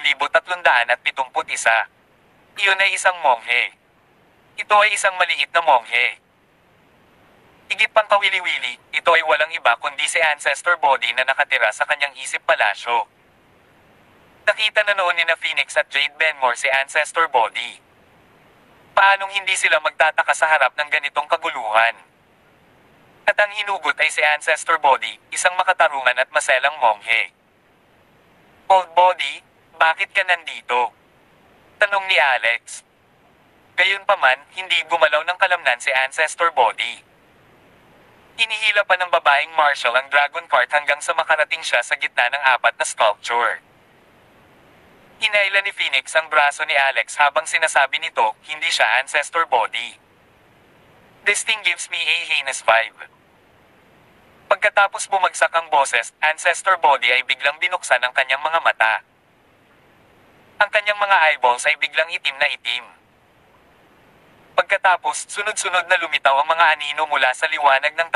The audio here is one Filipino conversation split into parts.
3,371. Iyon ay isang monghe. Ito ay isang maliit na monghe. Higit pang kawili-wili, ito ay walang iba kundi si ancestor body na nakatira sa kanyang isip palasyo. Nakita na noon ni na Phoenix at Jade Benmore si ancestor body. Paanong hindi sila magtataka sa harap ng ganitong kaguluhan? At ang hinugot ay si ancestor body, isang makatarungan at maselang monghe. Old body, bakit ka nandito? Tanong ni Alex. Gayunpaman, hindi gumalaw ng kalamnan si ancestor body. Hinihila pa ng babaeng martial ang dragon cart hanggang sa makarating siya sa gitna ng apat na sculpture. Hinaila ni Phoenix ang braso ni Alex habang sinasabi nito, hindi siya ancestor body. This thing gives me a heinous vibe. Pagkatapos bumagsak ang boses, ancestor body ay biglang binuksan ang kanyang mga mata. Ang kanyang mga eyeballs ay biglang itim na itim. Pagkatapos, sunod-sunod na lumitaw ang mga anino mula sa liwanag ng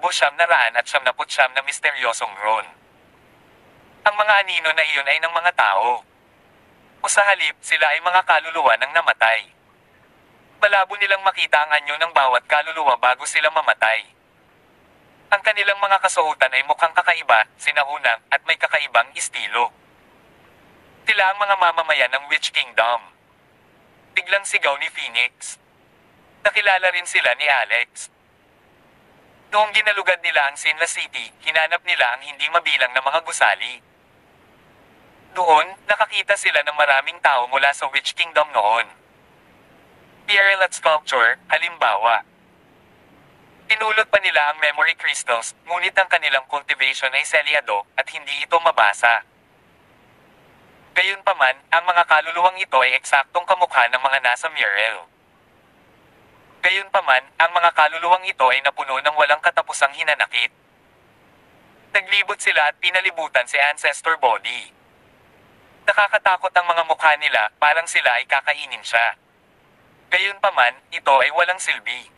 3,979 na misteryosong ron. Ang mga anino na iyon ay ng mga tao. O sa halip, sila ay mga kaluluwa ng namatay. Malabo nilang makita ang anyo ng bawat kaluluwa bago sila mamatay. Ang kanilang mga kasuotan ay mukhang kakaiba, sinaunang, at may kakaibang estilo. Tila ang mga mamamayan ng Witch Kingdom. Biglang sigaw ni Phoenix. Nakilala rin sila ni Alex. Noong ginalugad nila ang Sinla City, hinanap nila ang hindi mabilang na mga gusali. Doon, nakakita sila ng maraming tao mula sa Witch Kingdom noon. PRL at sculpture, halimbawa. Pinulot pa nila ang memory crystals, ngunit ang kanilang cultivation ay selyado, at hindi ito mabasa. Gayunpaman, ang mga kaluluwang ito ay eksaktong kamukha ng mga nasa mural. Gayunpaman, ang mga kaluluwang ito ay napuno ng walang katapusang hinanakit. Naglibot sila at pinalibutan si ancestor body. Nakakatakot ang mga mukha nila, parang sila ay kakainin siya. Gayunpaman, ito ay walang silbi.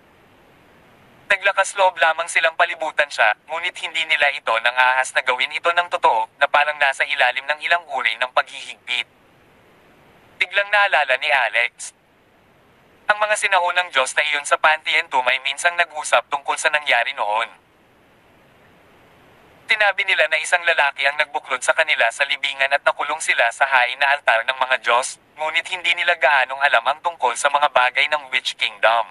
Naglakas loob lamang silang palibutan siya, ngunit hindi nila ito nang ahas na gawin ito ng totoo, na parang nasa ilalim ng ilang uri ng paghihigpit. Biglang naalala ni Alex. Ang mga sinaunang Diyos na iyon sa Pantheon Tomb ay minsang nag-usap tungkol sa nangyari noon. Tinabi nila na isang lalaki ang nagbuklod sa kanila sa libingan at nakulong sila sa hain na altar ng mga Diyos, ngunit hindi nila gaanong alam ang tungkol sa mga bagay ng Witch Kingdom.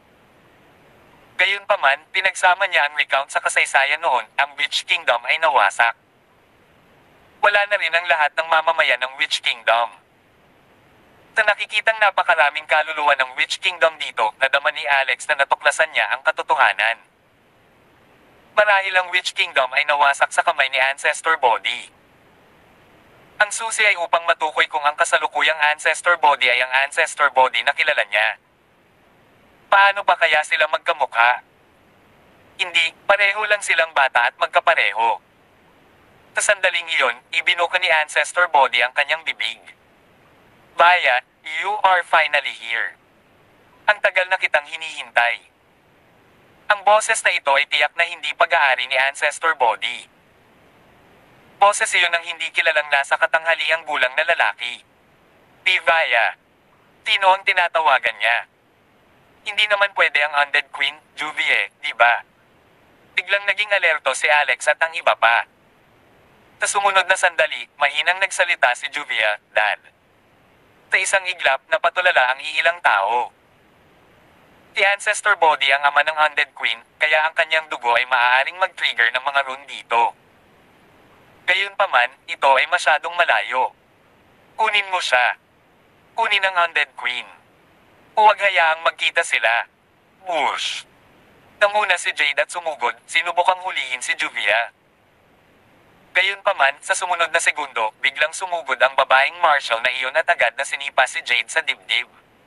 Gayunpaman, pinagsama niya ang recount sa kasaysayan noon, ang Witch Kingdom ay nawasak. Wala na rin ang lahat ng mamamayan ng Witch Kingdom. Sa nakikitang napakaraming kaluluwa ng Witch Kingdom dito, nadama ni Alex na natuklasan niya ang katotohanan. Marahil ang Witch Kingdom ay nawasak sa kamay ni ancestor body. Ang susi ay upang matukoy kung ang kasalukuyang ancestor body ay ang ancestor body na kilala niya. Paano ba kaya sila magkamukha? Hindi, pareho lang silang bata at magkapareho. Sa sandaling iyon, ibinuka ni ancestor body ang kanyang bibig. Baya, you are finally here. Ang tagal na kitang hinihintay. Ang boses na ito ay tiyak na hindi pag-aari ni ancestor body. Boses iyon ng hindi kilalang nasa katanghaliang gulang na lalaki. Di Vaya. Sino ang tinatawagan niya? Hindi naman pwede ang Undead Queen, Juvie, di ba? Biglang naging alerto si Alex at ang iba pa. Sa sumunod na sandali, mahinang nagsalita si Juvia, Dad. Sa isang iglap, napatulala ang iilang tao. Si ancestor body ang ama ng Undead Queen, kaya ang kanyang dugo ay maaaring mag-trigger ng mga rune dito. Gayunpaman, ito ay masyadong malayo. Kunin mo siya. Kunin ang Undead Queen. Huwag hayaang magkita sila. Whoosh! Nanguna si Jade at sumugod, sinubukang hulihin si Juvia. Gayunpaman, sa sumunod na segundo, biglang sumugod ang babaeng martial na iyon at agad na sinipa si Jade sa dibdib.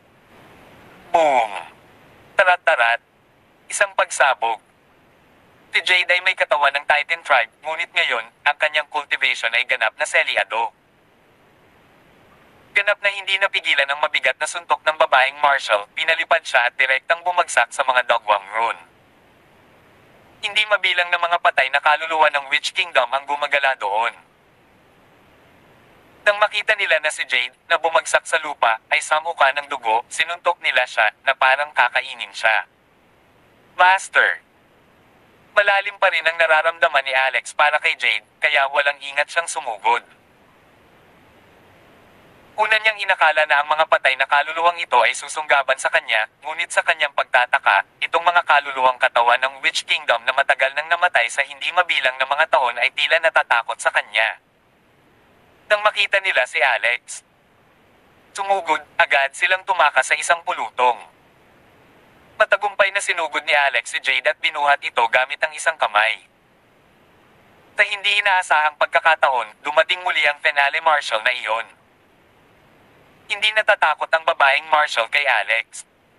Boom! Tarat-tarat. Isang pagsabog. Si Jade ay may katawan ng Titan tribe, ngunit ngayon, ang kanyang cultivation ay ganap na selyado. Ganap na hindi napigilan ang mabigat na suntok ng babaeng martial, pinalipad siya at direktang bumagsak sa mga dogwang rune. Hindi mabilang na mga patay na kaluluwa ng Witch Kingdom ang gumagala doon. Nang makita nila na si Jade na bumagsak sa lupa ay samuka ng dugo, sinuntok nila siya na parang kakainin siya. Master. Malalim pa rin ang nararamdaman ni Alex para kay Jade, kaya walang ingat siyang sumugod. Una niyang inakala na ang mga patay na kaluluwang ito ay susunggaban sa kanya, ngunit sa kanyang pagtataka, itong mga kaluluwang katawan ng Witch Kingdom na matagal nang namatay sa hindi mabilang na mga taon ay tila natatakot sa kanya. Nang makita nila si Alex, sumugod, agad silang tumakas sa isang pulutong. Matagumpay na sinugod ni Alex si Jade at binuhat ito gamit ang isang kamay. Sa hindi inaasahang pagkakataon, dumating muli ang finale martial na iyon. Hindi natatakot ang babaeng martial kay Alex.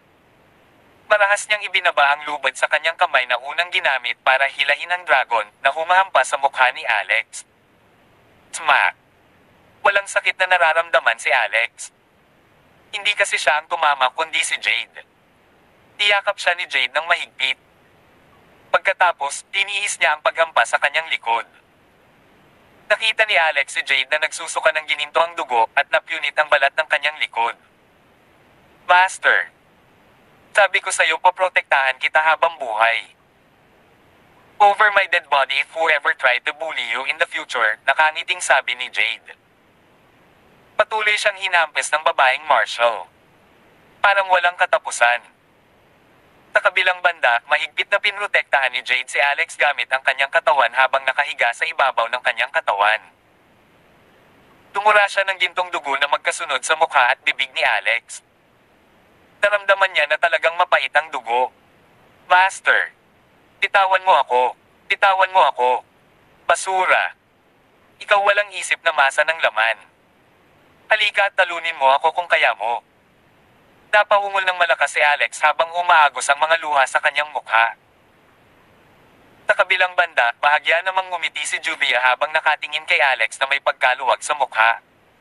Marahas niyang ibinaba ang lubad sa kanyang kamay na unang ginamit para hilahin ang dragon na humahampas sa mukha ni Alex. Smack! Walang sakit na nararamdaman si Alex. Hindi kasi siya ang tumama kundi si Jade. Tiyakap siya ni Jade ng mahigpit. Pagkatapos, tinihis niya ang paghampas sa kanyang likod. Nakita ni Alex si Jade na nagsusuka ng gininto ang dugo at napunit ang balat ng kanyang likod. Master, sabi ko sa'yo poprotektahan kita habang buhay. Over my dead body if whoever tried to bully you in the future, nakangiting sabi ni Jade. Patuloy siyang hinampes ng babaeng martial. Parang walang katapusan. Sa kabilang banda, mahigpit na pinrotektahan ni Jade si Alex gamit ang kanyang katawan habang nakahiga sa ibabaw ng kanyang katawan. Tumura siya ng gintong dugo na magkasunod sa mukha at bibig ni Alex. Naramdaman niya na talagang mapait ang dugo. Master, bitawan mo ako. Bitawan mo ako. Basura. Ikaw walang isip na masa ng laman. Halika at talunin mo ako kung kaya mo. Napahungol ng malakas si Alex habang umaagos ang mga luha sa kanyang mukha. Sa kabilang banda, bahagya namang ngumiti si Juvia habang nakatingin kay Alex na may pagkaluwag sa mukha.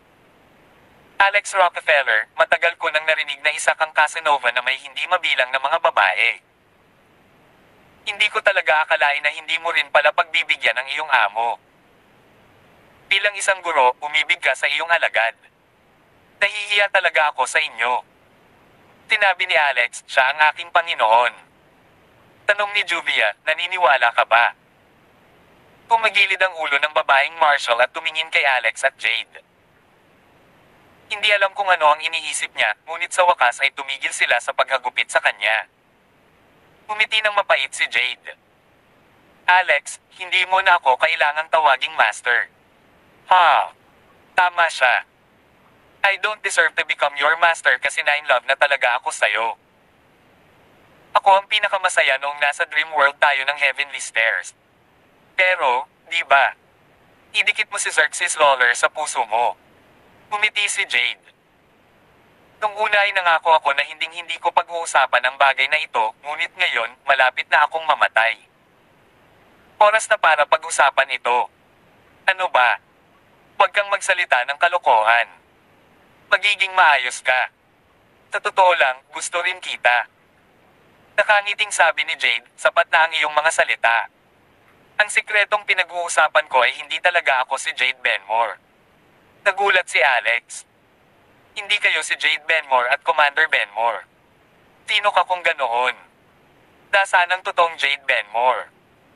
Alex Rockefeller, matagal ko nang narinig na isa kang Casanova na may hindi mabilang na mga babae. Hindi ko talaga akalain na hindi mo rin pala pagbibigyan ang iyong amo. Bilang isang guro, umibig ka sa iyong alagad. Nahihiya talaga ako sa inyo. Tinabi ni Alex, siya ang aking Panginoon. Tanong ni Juvia, naniniwala ka ba? Pumagilid ang ulo ng babaeng martial at tumingin kay Alex at Jade. Hindi alam kung ano ang iniisip niya, ngunit sa wakas ay tumigil sila sa paghagupit sa kanya. Umiti ng mapait si Jade. Alex, hindi mo na ako kailangang tawaging master. Ha? Tama siya. I don't deserve to become your master kasi na in love na talaga ako sa'yo. Ako ang pinakamasaya noong nasa dream world tayo ng heavenly stairs. Pero, di ba? Idikit mo si Xerxes Lawler sa puso mo. Umiti si Jade. Nung una ay nangako ako na hinding-hindi ko pag-uusapan ang bagay na ito, ngunit ngayon, malapit na akong mamatay. Oras na para pag-usapan ito. Ano ba? Huwag kang magsalita ng kalokohan. Magiging maayos ka. Sa totoo lang, gusto rin kita. Nakangiting sabi ni Jade, sapat na ang iyong mga salita. Ang sikretong pinag-uusapan ko ay hindi talaga ako si Jade Benmore. Nagulat si Alex. Hindi kayo si Jade Benmore at Commander Benmore. Sino ka kung ganoon? Nasaan ang totoong Jade Benmore?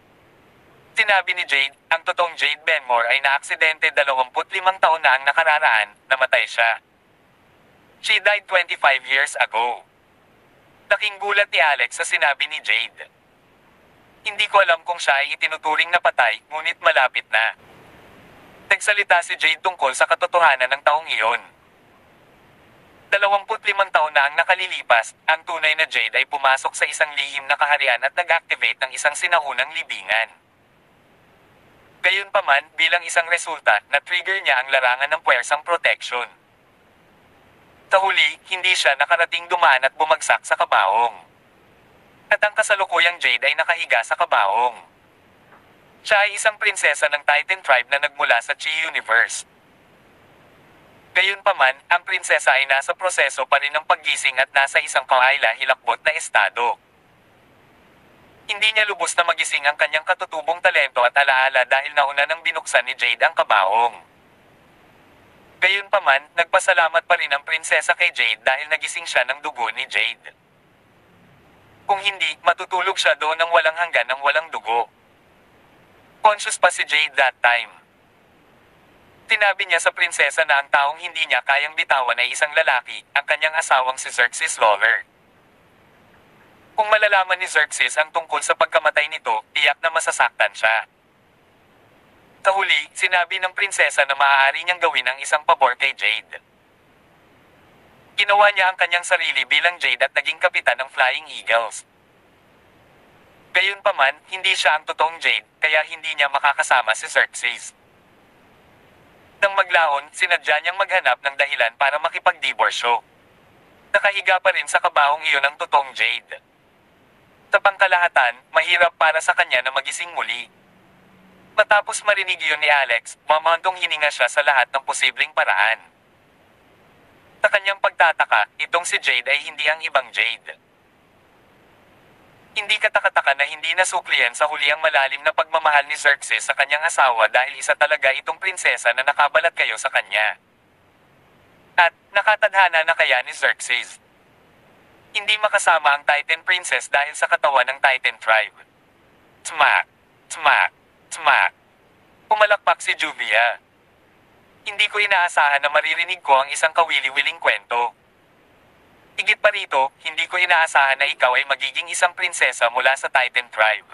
Sinabi ni Jade, ang totoong Jade Benmore ay naaksidente 25 taon na ang nakararaan, namatay siya. She died 25 years ago. Laking gulat ni Alex sa sinabi ni Jade. Hindi ko alam kung siya ay itinuturing na patay, ngunit malapit na. Nagsalita si Jade tungkol sa katotohanan ng taong iyon. 25 taon na ang nakalilipas, ang tunay na Jade ay pumasok sa isang lihim na kaharian at nag-activate ng isang sinaunang libingan. Gayunpaman, bilang isang resulta, na-trigger niya ang larangan ng puwersang protection. Sa huli, hindi siya nakarating dumaan at bumagsak sa kabaong. At ang kasalukuyang Jade ay nakahiga sa kabaong. Siya ay isang prinsesa ng Titan tribe na nagmula sa Chi Universe. Gayunpaman, ang prinsesa ay nasa proseso pa rin ng paggising at nasa isang kawaila-hilakbot na estado. Hindi niya lubos na magising ang kanyang katutubong talento at alaala dahil nauna nang binuksan ni Jade ang kabaong. Gayunpaman, nagpasalamat pa rin ang prinsesa kay Jade dahil nagising siya ng dugo ni Jade. Kung hindi, matutulog siya doon ng walang hanggan ng walang dugo. Conscious pa si Jade that time. Tinabi niya sa prinsesa na ang taong hindi niya kayang bitawan ay isang lalaki, ang kanyang asawang si Xerxes Lawler. Kung malalaman ni Xerxes ang tungkol sa pagkamatay nito, tiyak na masasaktan siya. Sa huli, sinabi ng prinsesa na maaari niyang gawin ang isang pabor kay Jade. Ginawa niya ang kanyang sarili bilang Jade at naging kapitan ng Flying Eagles. Gayunpaman, hindi siya ang totoong Jade, kaya hindi niya makakasama si Xerxes. Nang maglaon, sinadya niyang maghanap ng dahilan para makipag-diborsyo. Nakahiga pa rin sa kabahong iyon ang totoong Jade. Sa pangkalahatan, mahirap para sa kanya na magising muli. Matapos marinig iyon ni Alex, mamantong hininga siya sa lahat ng posibleng paraan. Sa kanyang pagtataka, itong si Jade ay hindi ang ibang Jade. Hindi katakataka na hindi nasuklian sa huli ang malalim na pagmamahal ni Xerxes sa kanyang asawa dahil isa talaga itong prinsesa na nakabalat kayo sa kanya. At, nakatadhana na kaya ni Xerxes. Hindi makasama ang Titan Princess dahil sa katawan ng Titan Tribe. Smack! Smack! Smack! Pumalakpak si Juvia. Hindi ko inaasahan na maririnig ko ang isang kawili-wiling kwento. Higit pa rito, hindi ko inaasahan na ikaw ay magiging isang prinsesa mula sa Titan Tribe.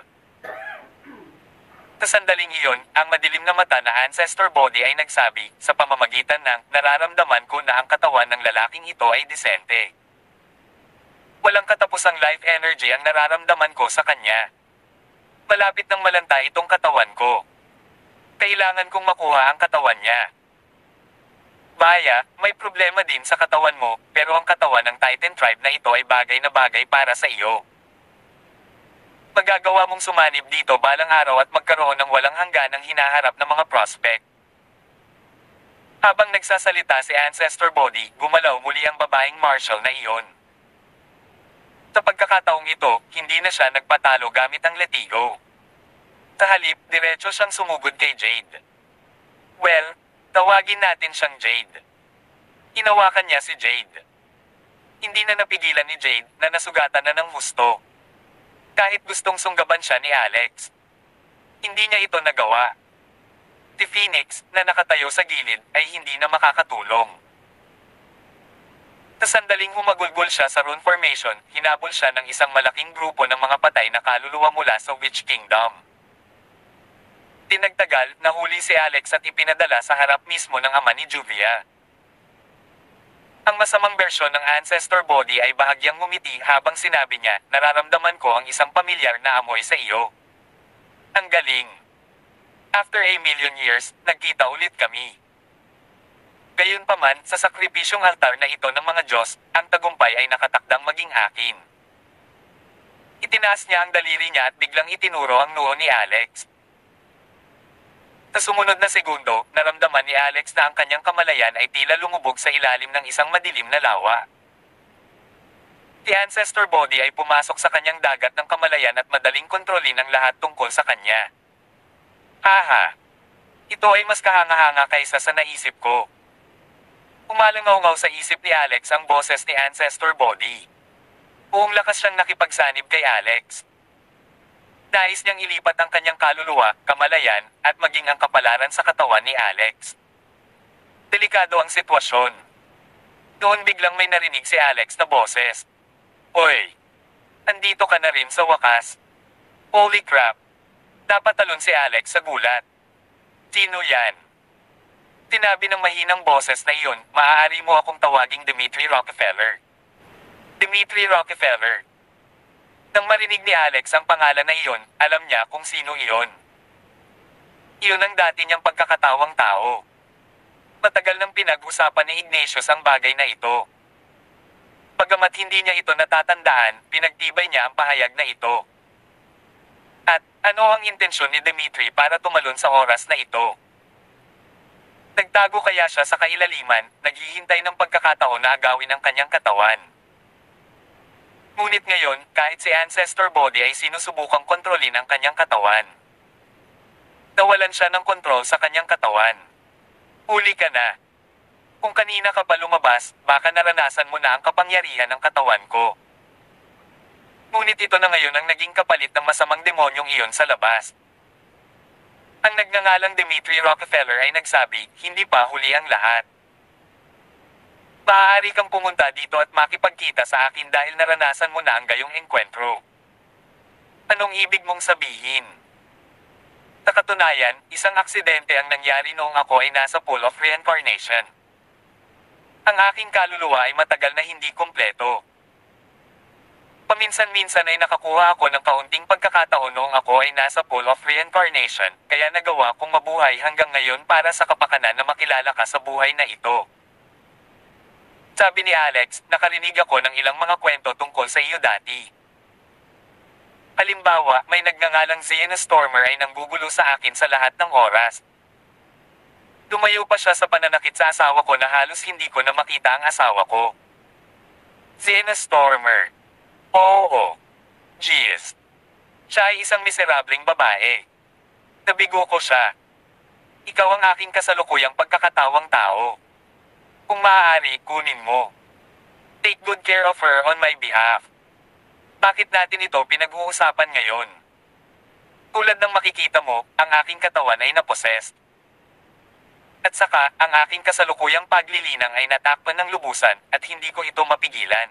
Sa sandaling iyon, ang madilim na mata na ancestor body ay nagsabi, sa pamamagitan ng, nararamdaman ko na ang katawan ng lalaking ito ay disente. Walang katapusang life energy ang nararamdaman ko sa kanya. Malapit ng malanta itong katawan ko. Kailangan kong makuha ang katawan niya. Baya, may problema din sa katawan mo, pero ang katawan ng Titan Tribe na ito ay bagay na bagay para sa iyo. Magagawa mong sumanib dito balang araw at magkaroon ng walang hangganang hinaharap na mga prospect. Habang nagsasalita si Ancestor Body, gumalaw muli ang babaeng martial na iyon. Sa pagkakataong ito, hindi na siya nagpatalo gamit ang latigo. Sa halip, diretso siyang sumugod kay Jade. Well, tawagin natin siyang Jade. Hinawakan niya si Jade. Hindi na napigilan ni Jade na nasugatan na ng husto. Kahit gustong sunggaban siya ni Alex. Hindi niya ito nagawa. Si Phoenix, na nakatayo sa gilid, ay hindi na makakatulong. Sa sandaling humagulgol siya sa rune formation, hinabol siya ng isang malaking grupo ng mga patay na kaluluwa mula sa Witch Kingdom. Tinagtagal, nahuli si Alex at ipinadala sa harap mismo ng ama ni Juvia. Ang masamang bersyon ng ancestor body ay bahagyang ngumiti habang sinabi niya, nararamdaman ko ang isang pamilyar na amoy sa iyo. Ang galing. After a million years, nagkita ulit kami. Gayunpaman, sa sakripisyong altar na ito ng mga Diyos, ang tagumpay ay nakatakdang maging akin. Itinaas niya ang daliri niya at biglang itinuro ang noo ni Alex. Sa sumunod na segundo, naramdaman ni Alex na ang kanyang kamalayan ay tila lumubog sa ilalim ng isang madilim na lawa. Si Ancestor Body ay pumasok sa kanyang dagat ng kamalayan at madaling kontrolin ang lahat tungkol sa kanya. Haha! Ito ay mas kahanga-hanga kaysa sa naisip ko. Umalangaw-ngaw sa isip ni Alex ang boses ni Ancestor Body. Buong lakas siyang nakipagsanib kay Alex. Nais niyang ilipat ang kanyang kaluluwa, kamalayan, at maging ang kapalaran sa katawan ni Alex. Delikado ang sitwasyon. Doon biglang may narinig si Alex na boses. Oy! Andito ka na rin sa wakas. Holy crap! Napatalon si Alex sa gulat. Sino yan? Tinabi ng mahinang boses na iyon, maaari mo akong tawaging Dimitri Rockefeller. Dimitri Rockefeller. Nang marinig ni Alex ang pangalan na iyon, alam niya kung sino iyon. Iyon ang dati niyang pagkakatawang tao. Matagal nang pinag-usapan ni Ignatius ang bagay na ito. Bagamat hindi niya ito natatandaan, pinagtibay niya ang pahayag na ito. At, ano ang intensyon ni Dimitri para tumalon sa oras na ito? Nagtago kaya siya sa kailaliman, naghihintay ng pagkakataon na agawin ang kanyang katawan. Ngunit ngayon, kahit si Ancestor Body ay sinusubukang kontrolin ang kanyang katawan. Nawalan siya ng kontrol sa kanyang katawan. Huli ka na. Kung kanina ka pa lumabas, baka naranasan mo na ang kapangyarihan ng katawan ko. Ngunit ito na ngayon ang naging kapalit ng masamang demonyong iyon sa labas. Ang nagngangalang Dimitri Rockefeller ay nagsabi, hindi pa huli ang lahat. Maaari kang pumunta dito at makipagkita sa akin dahil naranasan mo na ang gayong engkwentro. Anong ibig mong sabihin? Sa katunayan, isang aksidente ang nangyari noong ako ay nasa pool of reincarnation. Ang aking kaluluwa ay matagal na hindi kumpleto. Paminsan-minsan ay nakakuha ako ng kaunting pagkakataon noong ako ay nasa pool of reincarnation, kaya nagawa kong mabuhay hanggang ngayon para sa kapakanan na makilala ka sa buhay na ito. Sabi ni Alex, nakarinig ako ng ilang mga kwento tungkol sa iyo dati. Halimbawa, may nagngangalang Zena Stormer ay nanggugulo sa akin sa lahat ng oras. Dumayo pa siya sa pananakit sa asawa ko na halos hindi ko na makita ang asawa ko. Zena Stormer. Oo. Jeez. Siya ay isang miserableng babae. Nabigo ko siya. Ikaw ang aking kasalukuyang pagkakatawang tao. Kung maaari, kunin mo. Take good care of her on my behalf. Bakit natin ito pinag-uusapan ngayon? Tulad ng makikita mo, ang aking katawan ay naposes. At saka, ang aking kasalukuyang paglilinang ay natakpan ng lubusan at hindi ko ito mapigilan.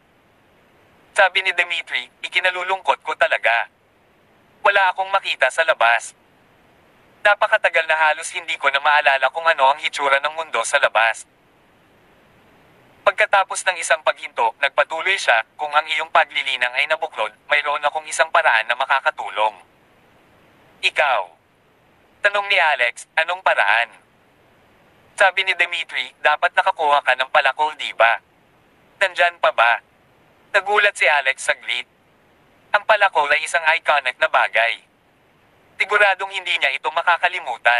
Sabi ni Dimitri, ikinalulungkot ko talaga. Wala akong makita sa labas. Napakatagal na halos hindi ko na maalala kung ano ang hitsura ng mundo sa labas. Pagkatapos ng isang paghinto, nagpatuloy siya, kung ang iyong paglilinang ay nabuklod, mayroon akong isang paraan na makakatulong. Ikaw. Tanong ni Alex, anong paraan? Sabi ni Dimitri, dapat nakakuha ka ng palakol, di ba? Nandyan pa ba? Nagulat si Alex saglit. Ang palakol ay isang iconic na bagay. Siguradong hindi niya ito makakalimutan.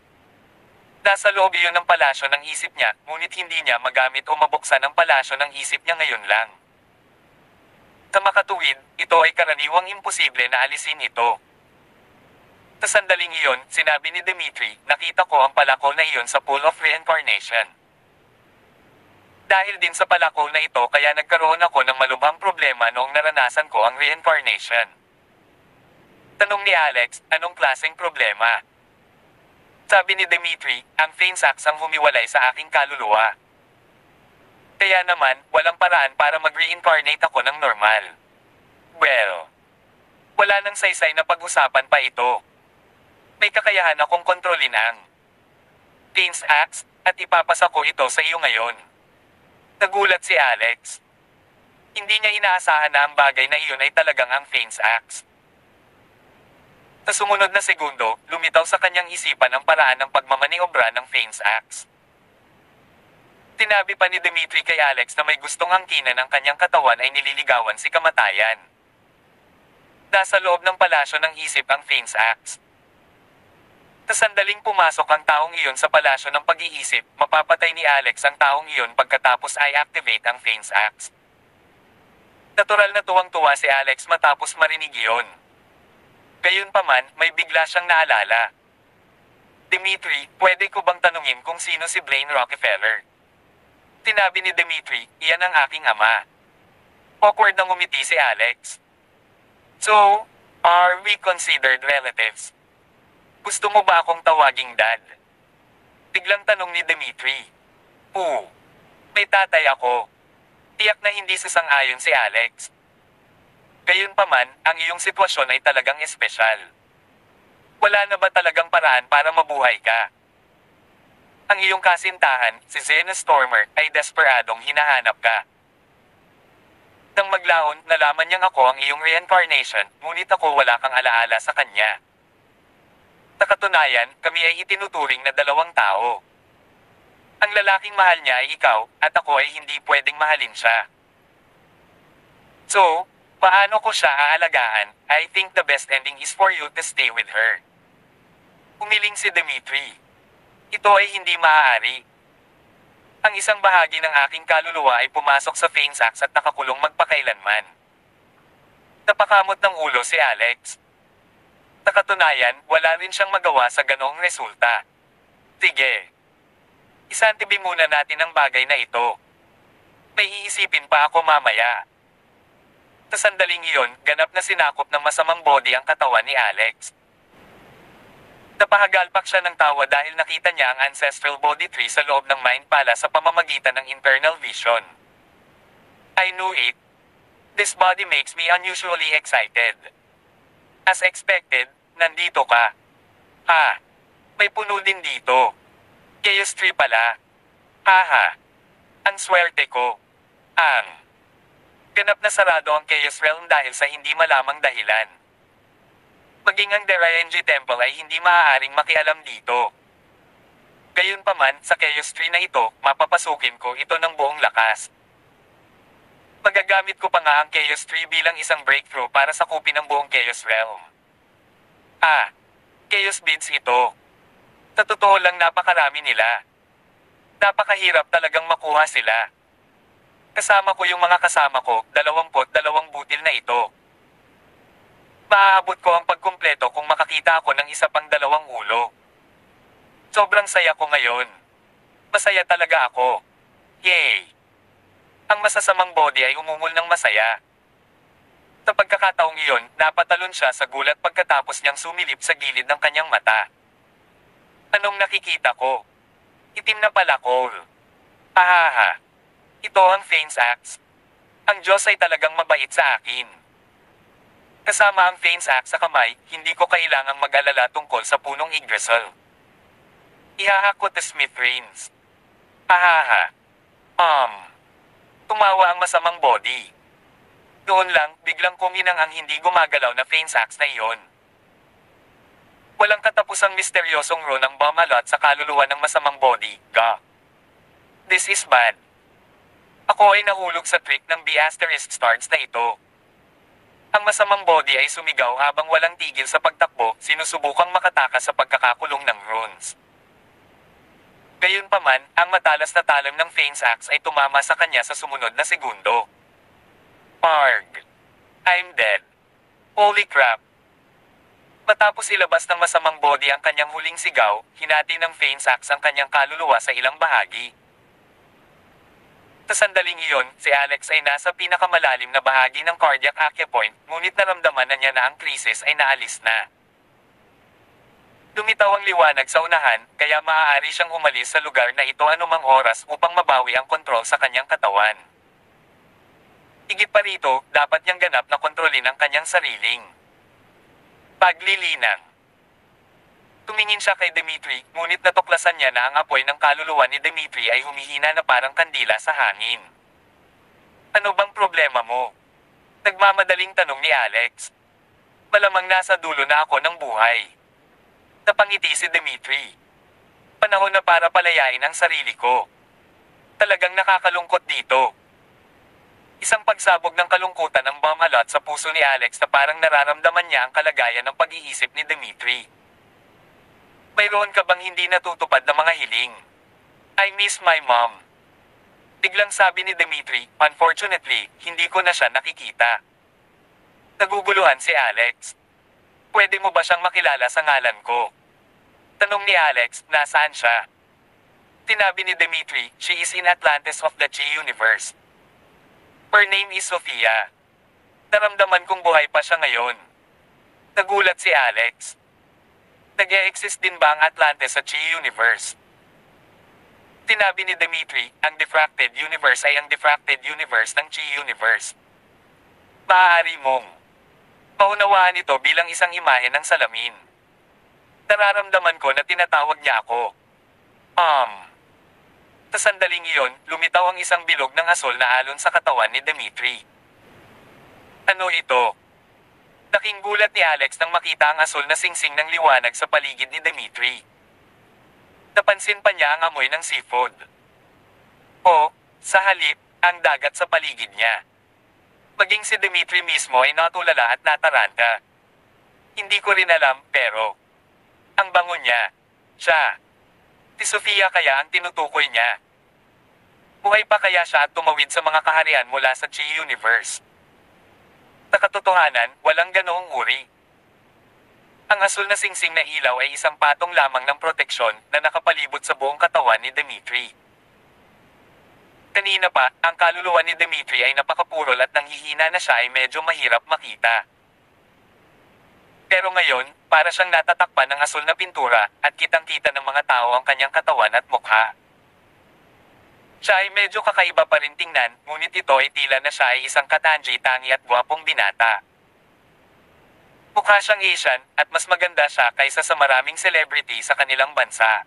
Nasa loob iyon ng palasyo ng isip niya, ngunit hindi niya magamit o mabuksan ang palasyo ng isip niya ngayon lang. Sa makatuwid, ito ay karaniwang imposible na alisin ito. Sa sandaling iyon, sinabi ni Dimitri, nakita ko ang palakol na iyon sa pool of reincarnation. Dahil din sa palakol na ito kaya nagkaroon ako ng malubhang problema noong naranasan ko ang reincarnation. Tanong ni Alex, anong klaseng problema? Sabi ni Dimitri, ang Fane Sacs ang humiwalay sa aking kaluluwa. Kaya naman, walang paraan para mag-reincarnate ako ng normal. Well, wala nang saysay na pag-usapan pa ito. May kakayahan akong kontrolin ang Fane Sacs, at ipapasa ko ito sa iyo ngayon. Nagulat si Alex. Hindi niya inaasahan na ang bagay na iyon ay talagang ang Fane Sacs. Sa sumunod na segundo, lumitaw sa kanyang isipan ang paraan ng pagmamaniobra ng Fane Sacs. Tinabi pa ni Dimitri kay Alex na may gustong angkinan ng kanyang katawan ay nililigawan si kamatayan. Nasa loob ng palasyo ng isip ang Fane Sacs. Sa sandaling pumasok ang taong iyon sa palasyo ng pag-iisip, mapapatay ni Alex ang taong iyon pagkatapos ay activate ang Fane Sacs. Natural na tuwang-tuwa si Alex matapos marinig iyon. Gayunpaman, may bigla siyang naalala. Dimitri, pwede ko bang tanungin kung sino si Blaine Rockefeller? Tinabi ni Dimitri, iyan ang aking ama. Awkward na ngumiti si Alex. So, are we considered relatives? Gusto mo ba akong tawaging dad? Biglang tanong ni Dimitri. May tatay ako. Tiyak na hindi sasang-ayon si Alex. Gayunpaman, ang iyong sitwasyon ay talagang espesyal. Wala na ba talagang paraan para mabuhay ka? Ang iyong kasintahan, si Zena Stormer, ay desperadong hinahanap ka. Nang maglaon, nalaman niyang ako ang iyong reincarnation, ngunit ako wala kang alaala sa kanya. Sa katunayan, kami ay itinuturing na dalawang tao. Ang lalaking mahal niya ay ikaw, at ako ay hindi pwedeng mahalin siya. So, paano ko siya aalagaan? I think the best ending is for you to stay with her. Umiling si Dimitri. Ito ay hindi maaari. Ang isang bahagi ng aking kaluluwa ay pumasok sa Fane Sacs at nakakulong magpakailanman. Napakamot ng ulo si Alex. Sa katunayan, wala rin siyang magawa sa ganoong resulta. Sige. Isantibi muna natin ang bagay na ito. May iisipin pa ako mamaya. Sa sandaling iyon, ganap na sinakop ng masamang body ang katawan ni Alex. Napahagalpak siya ng tawa dahil nakita niya ang ancestral body tree sa loob ng mind palace sa pamamagitan ng internal vision. I knew it. This body makes me unusually excited. As expected, nandito ka. May puno din dito. Chaos tree pala. Haha. Ang swerte ko. Ganap na sarado ang Chaos Realm dahil sa hindi malamang dahilan. Maging ang Deraenji Temple ay hindi maaaring makialam dito. Gayunpaman, sa Chaos Tree na ito, mapapasukin ko ito ng buong lakas. Magagamit ko pa nga ang Chaos Tree bilang isang breakthrough para sakupin ang buong Chaos Realm. Chaos Beads ito. Sa totoo lang napakarami nila. Napakahirap talagang makuha sila. Kasama ko yung mga kasama ko, 22 butil na ito. Maaabot ko ang pagkumpleto kung makakita ako ng isa pang 2 ulo. Sobrang saya ko ngayon. Masaya talaga ako. Yay! Ang masasamang body ay umungol ng masaya. Sa pagkakataong iyon, napatalon siya sa gulat pagkatapos niyang sumilip sa gilid ng kanyang mata. Anong nakikita ko? Itim na pala, Cole. Ito ang Fane's Axe. Ang Diyos ay talagang mabait sa akin. Kasama ang Fane's Axe sa kamay, hindi ko kailangang mag-alala tungkol sa punong Yggdrasil. Ihahak ko the Smith Reins. Tumawa ang masamang body. Doon lang, biglang kuminang ang hindi gumagalaw na Fane's Axe na iyon. Walang katapusang misteryosong ro ng bumalot sa kaluluwa ng masamang body. This is bad. Ako ay nahulog sa trick ng B** stars na ito. Ang masamang body ay sumigaw habang walang tigil sa pagtakbo, sinusubukang makatakas sa pagkakakulong ng runes. Gayunpaman, ang matalas na talam ng Fane's Axe ay tumama sa kanya sa sumunod na segundo. Arg! I'm dead. Holy crap! Matapos ilabas ng masamang body ang kanyang huling sigaw, hinati ng Fane's Axe ang kanyang kaluluwa sa ilang bahagi. Sa sandaling iyon, si Alex ay nasa pinakamalalim na bahagi ng cardiac acupoint, ngunit naramdaman na niya na ang krisis ay naalis na. Lumitaw ang liwanag sa unahan, kaya maaari siyang umalis sa lugar na ito anumang oras upang mabawi ang kontrol sa kanyang katawan. Higit pa rito, dapat niyang ganap na kontrolin ang kanyang sariling paglilinang. Tumingin siya kay Dimitri, ngunit natuklasan niya na ang apoy ng kaluluwa ni Dimitri ay humihina na parang kandila sa hangin. Ano bang problema mo? Nagmamadaling tanong ni Alex. Malamang nasa dulo na ako ng buhay. Napangiti si Dimitri. Panahon na para palayain ang sarili ko. Talagang nakakalungkot dito. Isang pagsabog ng kalungkutan ang bumalot sa puso ni Alex na parang nararamdaman niya ang kalagayan ng pag-iisip ni Dimitri. Mayroon ka bang hindi natutupad na mga hiling? I miss my mom. Biglang sabi ni Dimitri, unfortunately, hindi ko na siya nakikita. Naguguluhan si Alex. Pwede mo ba siyang makilala sa ngalan ko? Tanong ni Alex, nasaan siya? Tinabi ni Dimitri, she is in Atlantis of the Chi Universe. Her name is Sophia. Naramdaman kong buhay pa siya ngayon. Nagulat si Alex. Nag-e-exist din ba ang Atlantis sa Chi Universe? Tinabi ni Dimitri, ang diffracted universe ay ang diffracted universe ng Chi Universe. Maaari mong maunawaan ito bilang isang imahe ng salamin. Nararamdaman ko na tinatawag niya ako. Sa sandaling iyon, lumitaw ang isang bilog ng asol na alon sa katawan ni Dimitri. Ano ito? Laking gulat ni Alex nang makita ang asol na singsing ng liwanag sa paligid ni Dimitri. Napansin pa niya ang amoy ng seafood. Sa halip, ang dagat sa paligid niya. Maging si Dimitri mismo ay natulala at nataranta. Hindi ko rin alam, pero ang bango niya. Siya. Si Sofia kaya ang tinutukoy niya. Buhay pa kaya siya at tumawid sa mga kaharian mula sa Chi Universe. Sa katotohanan, walang ganoong uri. Ang asul na singsing na ilaw ay isang patong lamang ng proteksyon na nakapalibot sa buong katawan ni Dimitri. Kanina pa, ang kaluluwa ni Dimitri ay napakapurol at nanghihina na siya ay medyo mahirap makita. Pero ngayon, para siyang natatakpan ng asul na pintura at kitang-kita ng mga tao ang kanyang katawan at mukha. Siya ay medyo kakaiba pa rin tingnan, ngunit ito ay tila na siya ay isang katangi-tangi at gwapong binata. Mukha siyang Asian, at mas maganda siya kaysa sa maraming celebrity sa kanilang bansa.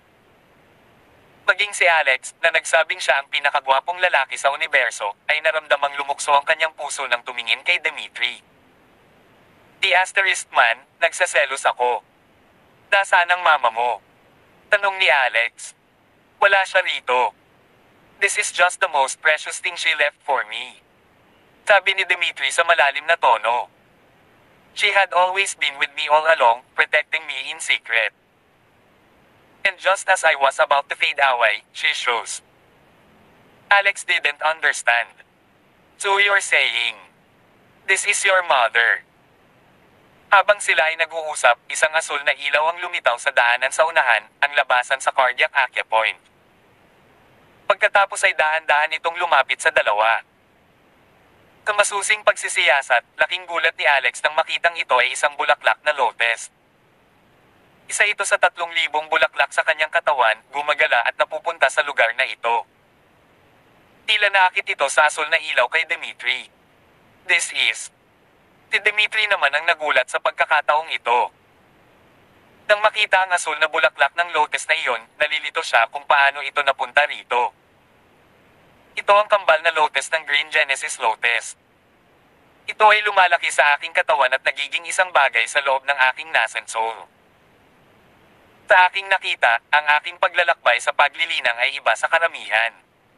Maging si Alex, na nagsabing siya ang pinakagwapong lalaki sa universo, ay naramdamang lumukso ang kanyang puso nang tumingin kay Dimitri. The asterisk man, nagsaselos ako. Nasaan ang mama mo? Tanong ni Alex. Wala siya rito. This is just the most precious thing she left for me. Sabi ni Dimitri sa malalim na tono. She had always been with me all along, protecting me in secret. And just as I was about to fade away, she chose. Alex didn't understand. So you're saying, this is your mother. Habang sila ay nag-uusap, isang asul na ilaw ang lumitaw sa daanan sa unahan, ang labasan sa cardiac acupoint. Pagkatapos ay dahan-dahan itong lumapit sa dalawa. Kamasusing pagsisiyasat, laking gulat ni Alex nang makitang ito ay isang bulaklak na lotus. Isa ito sa 3,000 bulaklak sa kanyang katawan, gumagala at napupunta sa lugar na ito. Tila naakit ito sa asul na ilaw kay Dimitri. This is. Si Dimitri naman ang nagulat sa pagkakataong ito. Nang makita ang asul na bulaklak ng lotus na iyon, nalilito siya kung paano ito napunta rito. Ito ang kambal na lotus ng Green Genesis Lotus. Ito ay lumalaki sa aking katawan at nagiging isang bagay sa loob ng aking nascent soul. Sa aking nakita, ang aking paglalakbay sa paglilinang ay iba sa karamihan.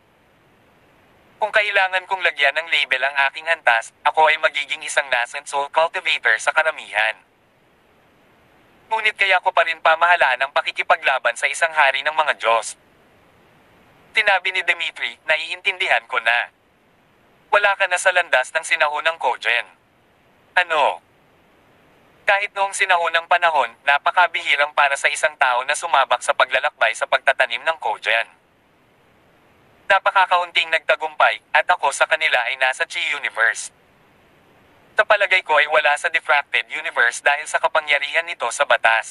Kung kailangan kong lagyan ng label ang aking antas, ako ay magiging isang nascent soul cultivator sa karamihan. Ngunit kaya ko pa rin pamahalaan ang pakikipaglaban sa isang hari ng mga Diyos. Tinabi ni Dimitri, naiintindihan ko na. Wala ka na sa landas ng sinahunang Kogen. Ano? Kahit noong sinahunang panahon, napakabihirang para sa isang tao na sumabak sa paglalakbay sa pagtatanim ng Kogen. Napakakaunting nagtagumpay, at ako sa kanila ay nasa Chi Universe. Sa palagay ko ay wala sa Diffracted Universe dahil sa kapangyarihan nito sa batas.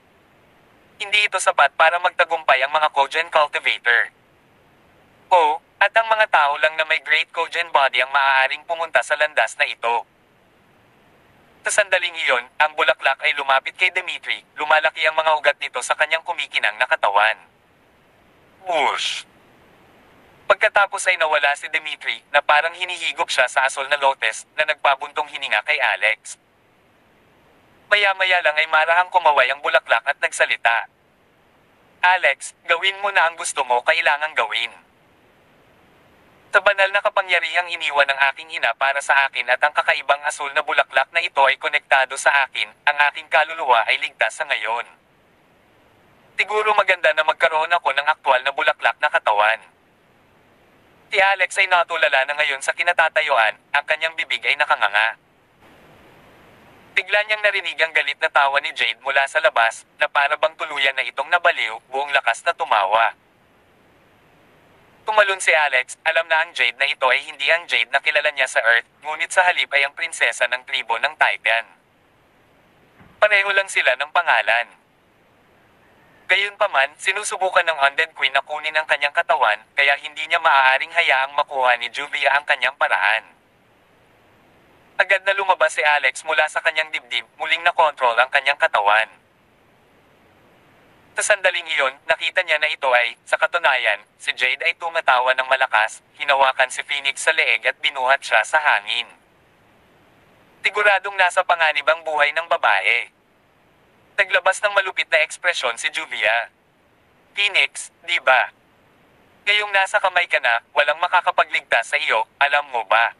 Hindi ito sapat para magtagumpay ang mga Kogen cultivator. Oh, at ang mga tao lang na may great Kogen body ang maaaring pumunta sa landas na ito. Sa sandaling iyon, ang bulaklak ay lumapit kay Dimitri, lumalaki ang mga ugat nito sa kanyang kumikinang na katawan. Whoosh! Pagkatapos ay nawala si Dimitri, na parang hinihigop siya sa asul na lotus, na nagpabuntong hininga kay Alex. Maya-maya lang ay marahang kumaway ang bulaklak at nagsalita. Alex, gawin mo na ang gusto mo kailangang gawin. Sa banal na kapangyarihang iniwan ng aking ina para sa akin at ang kakaibang asul na bulaklak na ito ay konektado sa akin, ang aking kaluluwa ay ligtas sa ngayon. Siguro maganda na magkaroon ako ng aktwal na bulaklak na katawan. Si Alex ay natulala na ngayon sa kinatatayuan, ang kanyang bibig ay nakanganga. Bigla niyang narinig ang galit na tawa ni Jade mula sa labas, na para bang tuluyan na itong nabaliw, buong lakas na tumawa. Tumalon si Alex, alam na ang Jade na ito ay hindi ang Jade na kilala niya sa Earth, ngunit sa halip ay ang prinsesa ng tribo ng Titan. Pareho lang sila ng pangalan. Gayunpaman, sinusubukan ng Undead Queen na kunin ang kanyang katawan, kaya hindi niya maaaring hayaang makuha ni Juvia ang kanyang paraan. Agad na lumabas si Alex mula sa kanyang dibdib, muling nakontrol ang kanyang katawan. Sa sandaling iyon, nakita niya na ito ay, sa katunayan, si Jade ay tumatawa ng malakas, hinawakan si Phoenix sa leeg at binuhat siya sa hangin. Siguradong nasa panganib ang buhay ng babae. Naglabas ng malupit na ekspresyon si Juvia. Phoenix, di ba? Ngayong nasa kamay ka na, walang makakapagligtas sa iyo, alam mo ba?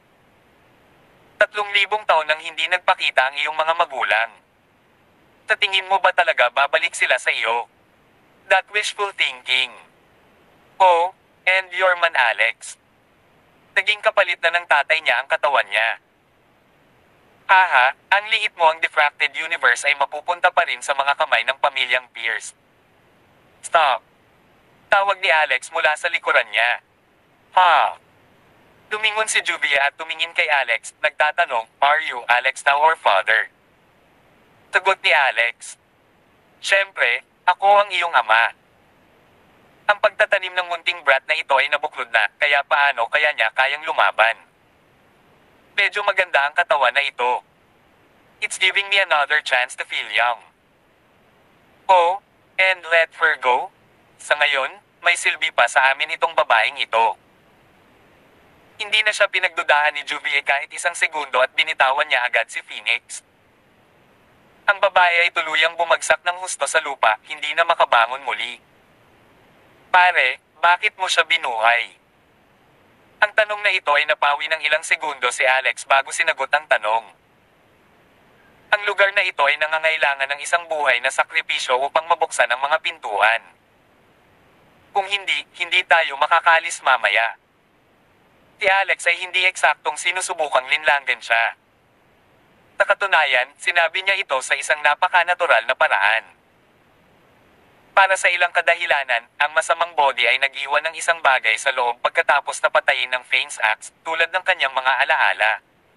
3,000 taon nang hindi nagpakita ang iyong mga magulang. Sa tingin mo ba talaga babalik sila sa iyo? That wishful thinking. Oh, and your man Alex. Naging kapalit na ng tatay niya ang katawan niya. Haha, ang liit mo, ang diffracted universe ay mapupunta pa rin sa mga kamay ng pamilyang Pierce. Stop! Tawag ni Alex mula sa likuran niya. Ha? Lumingon si Juvia at tumingin kay Alex, nagtatanong, "Are you Alex now or father?" Sagot ni Alex. "Siyempre, ako ang iyong ama." Ang pagtatanim ng munting brat na ito ay nabuklod na, kaya paano kaya niya kayang lumaban? Medyo maganda ang katawan na ito. It's giving me another chance to feel young. Oh, and let her go? Sa ngayon, may silbi pa sa amin itong babaeng ito. Hindi na siya pinagdudahan ni Juvie kahit isang segundo at binitawan niya agad si Phoenix. Ang babae ay tuluyang bumagsak ng husto sa lupa, hindi na makabangon muli. "Pare, bakit mo siya binuhay?" Ang tanong na ito ay napawi ng ilang segundo si Alex bago sinagot ang tanong. Ang lugar na ito ay nangangailangan ng isang buhay na sakripisyo upang mabuksan ang mga pintuan. Kung hindi, hindi tayo makakaalis mamaya. Si Alex ay hindi eksaktong sinusubukang linlangan siya. Sa katunayan, sinabi niya ito sa isang napaka-natural na paraan. Para sa ilang kadahilanan, ang masamang body ay nag-iwan ng isang bagay sa loob pagkatapos na patayin ng Phane's Axe, tulad ng kanyang mga alaala.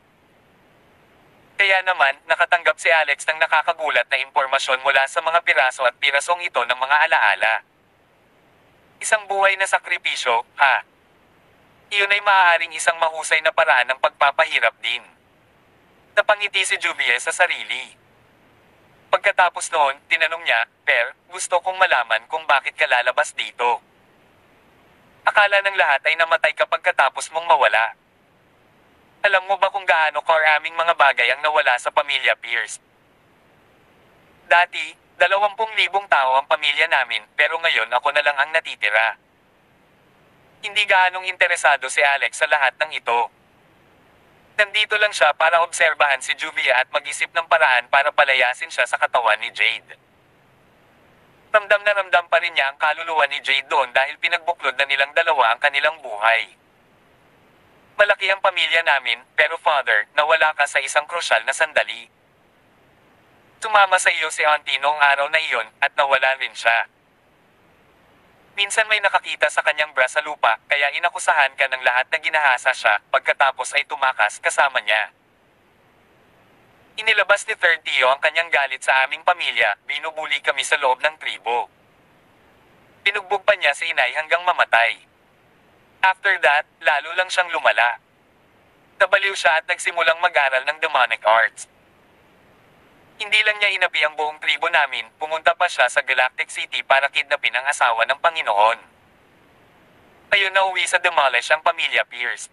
Kaya naman, nakatanggap si Alex ng nakakagulat na impormasyon mula sa mga piraso at pirasong ito ng mga alaala. Isang buhay na sakripisyo, ha? Iyon ay maaaring isang mahusay na paraan ng pagpapahirap din. Napangiti si Juvie sa sarili. Pagkatapos noon, tinanong niya, "Per, gusto kong malaman kung bakit ka lalabas dito." Akala ng lahat ay namatay ka pagkatapos mong mawala. Alam mo ba kung gaano karaming mga bagay ang nawala sa pamilya Pierce? Dati, 20,000 tao ang pamilya namin, pero ngayon ako na lang ang natitira. Hindi gaanong interesado si Alex sa lahat ng ito. Nandito lang siya para obserbahan si Juvia at mag-isip ng paraan para palayasin siya sa katawan ni Jade. Ramdam na ramdam pa rin niya ang kaluluwa ni Jade doon dahil pinagbuklod na nilang dalawa ang kanilang buhay. "Malaki ang pamilya namin, pero father, nawala ka sa isang krusyal na sandali. Tumama sa iyo si auntie noong araw na iyon, at nawala rin siya. Minsan may nakakita sa kanyang bra sa lupa, kaya inakusahan ka ng lahat na ginahasa siya, pagkatapos ay tumakas kasama niya. Inilabas ni Third Tio ang kanyang galit sa aming pamilya, binubuli kami sa loob ng tribo. Pinugbog pa niya si inay hanggang mamatay. After that, lalo lang siyang lumala. Nabaliw siya at nagsimulang mag-aral ng demonic arts. Hindi lang niya inapi ang buong tribo namin, pumunta pa siya sa Galactic City para kidnapin ang asawa ng Panginoon. Ayun, nauwi sa demolish ang pamilya Pierce.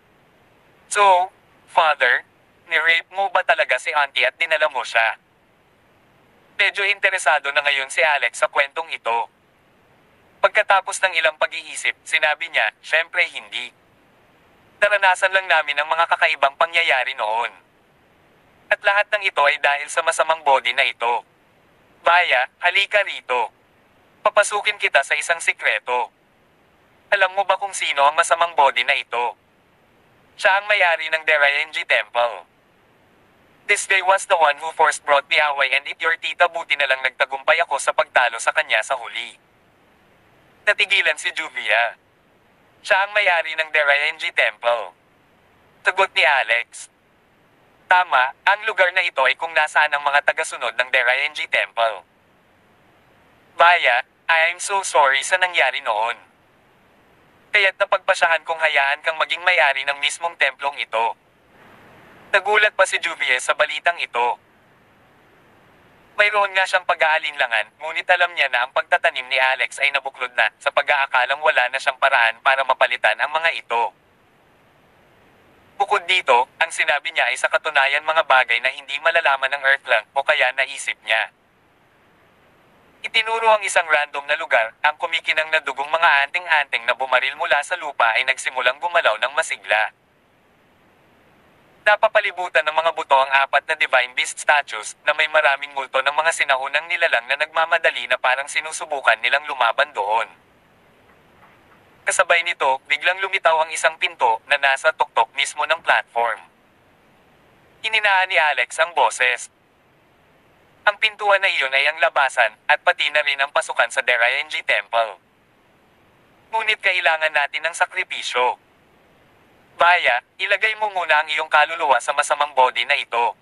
So, father, ni-rape mo ba talaga si auntie at dinala mo siya? Medyo interesado na ngayon si Alex sa kwentong ito. Pagkatapos ng ilang pag-iisip, sinabi niya, "Syempre hindi. Naranasan lang namin ang mga kakaibang pangyayari noon. At lahat ng ito ay dahil sa masamang body na ito. Baya, halika rito. Papasukin kita sa isang sikreto. Alam mo ba kung sino ang masamang body na ito? Siya ang may-ari ng Derayenji Temple. This guy was the one who first brought me away, and it your tita, buti na lang nagtagumpay ako sa pagtalo sa kanya sa huli." Natigilan si Juvia. Siya ang may-ari ng Derayenji Temple. Sagot ni Alex. Tama, ang lugar na ito ay kung nasaan ang mga tagasunod ng Derayenji Temple. Baya, I'm so sorry sa nangyari noon. Kaya't napagpasyahan kong hayaan kang maging may-ari ng mismong templong ito. Nagulat pa si Juvie sa balitang ito. Mayroon nga siyang pag-aalinlangan, ngunit alam niya na ang pagtatanim ni Alex ay nabuklod na, sa pag-aakalang wala na siyang paraan para mapalitan ang mga ito. Bukod dito, ang sinabi niya ay sa katunayan mga bagay na hindi malalaman ng Earthlang o kaya naisip niya. Itinuro ang isang random na lugar, ang kumikinang na dugong mga anting-anting na bumaril mula sa lupa ay nagsimulang gumalaw ng masigla. Napapalibutan ng mga buto ang 4 na Divine Beast statues na may maraming multo ng mga sinaunang nilalang na nagmamadali na parang sinusubukan nilang lumaban doon. Kasabay nito, biglang lumitaw ang isang pinto na nasa tuktok mismo ng platform. Hininaan ni Alex ang boses. Ang pintuan na iyon ay ang labasan, at pati na rin ang pasukan sa Deraenji Temple. Ngunit kailangan natin ng sakripisyo. Baya, ilagay mo muna ang iyong kaluluwa sa masamang body na ito.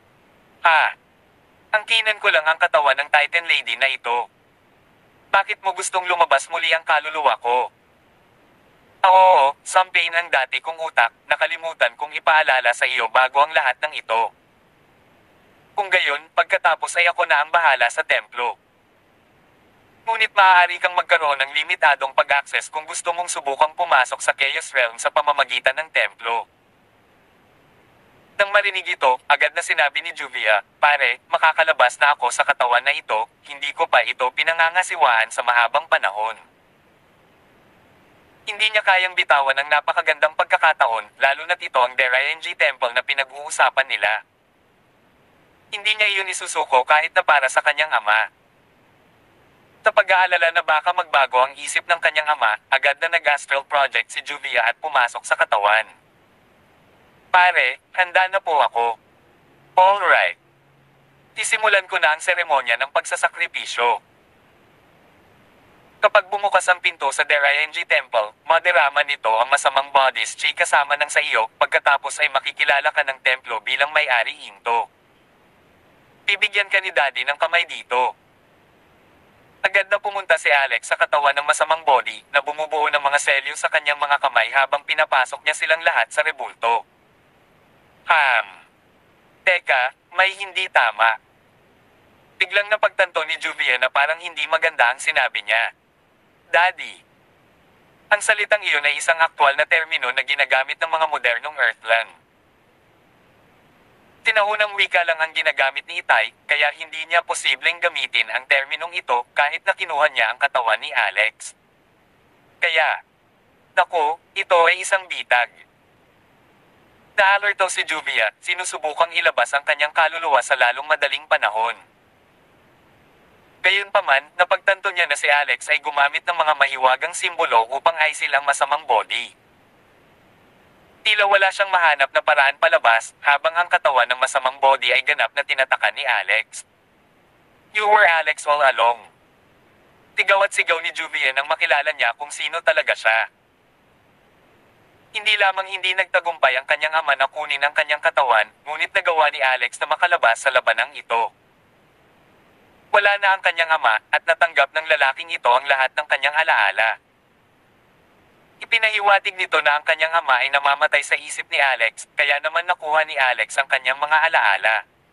Angkinan ko lang ang katawan ng Titan Lady na ito. Bakit mo gustong lumabas muli ang kaluluwa ko? Oo, sampain ang dati kong utak, nakalimutan kong ipaalala sa iyo bago ang lahat ng ito. Kung gayon, pagkatapos ay ako na ang bahala sa templo. Ngunit maaari kang magkaroon ng limitadong pag-access kung gusto mong subukang pumasok sa Chaos Realm sa pamamagitan ng templo. Nang marinig ito, agad na sinabi ni Juvia, "Pare, makakalabas na ako sa katawan na ito, hindi ko pa ito pinangangasiwaan sa mahabang panahon." Hindi niya kayang bitawan ang napakagandang pagkakataon, lalo na't ito ang Deraenji Temple na pinag-uusapan nila. Hindi niya iyon isusuko kahit na para sa kanyang ama. Sa pag-aalala na baka magbago ang isip ng kanyang ama, agad na nag-astral project si Juvia at pumasok sa katawan. "Pare, handa na po ako." "Alright." Sisimulan ko na ang seremonya ng pagsasakripisyo. Kapag bumukas ang pinto sa Deraenji Temple, madarama nito ang masamang bodies chi kasama ng sa iyo, pagkatapos ay makikilala ka ng templo bilang may-ari hinto. Bibigyan ka ni Daddy ng kamay dito. Agad na pumunta si Alex sa katawan ng masamang body na bumubuo ng mga selyo sa kanyang mga kamay habang pinapasok niya silang lahat sa rebulto. Teka, may hindi tama. Biglang napagtanto ni Juvia na parang hindi maganda ang sinabi niya. Daddy. Ang salitang iyon ay isang aktwal na termino na ginagamit ng mga modernong Earthlang. Tinahunang wika lang ang ginagamit ni Itay, kaya hindi niya posibleng gamitin ang terminong ito kahit na kinuha niya ang katawan ni Alex. Kaya, naku, ito ay isang bitag. Na-alerto si Juvia, sinusubukang ilabas ang kanyang kaluluwa sa lalong madaling panahon. Gayunpaman, napagtanto niya na si Alex ay gumamit ng mga mahiwagang simbolo upang aisil ang masamang body. Tila wala siyang mahanap na paraan palabas, habang ang katawan ng masamang body ay ganap na tinatakan ni Alex. "You were Alex all along." Tigaw at sigaw ni Juvia nang makilala niya kung sino talaga siya. Hindi lamang hindi nagtagumpay ang kanyang ama na kunin ang kanyang katawan, ngunit nagawa ni Alex na makalabas sa labanang ito. Wala na ang kanyang ama, at natanggap ng lalaking ito ang lahat ng kanyang alaala. Ipinahiwatig nito na ang kanyang ama ay namamatay sa isip ni Alex, kaya naman nakuha ni Alex ang kanyang mga alaala.